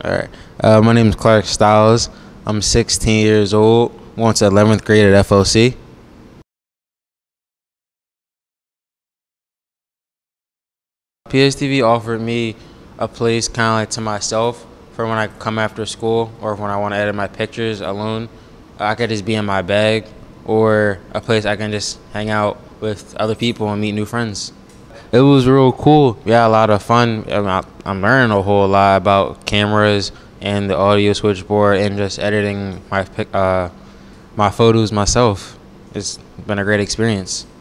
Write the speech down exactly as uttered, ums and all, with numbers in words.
All right. Uh, my name is Clark Stiles. I'm sixteen years old. Went to eleventh grade at F O C. P S T V offered me a place kind of like to myself for when I come after school or when I want to edit my pictures alone. I could just be in my bag, or a place I can just hang out with other people and meet new friends. It was real cool. We had a lot of fun. I mean, I, I'm learning a whole lot about cameras and the audio switchboard and just editing my pic, uh, my photos myself. It's been a great experience.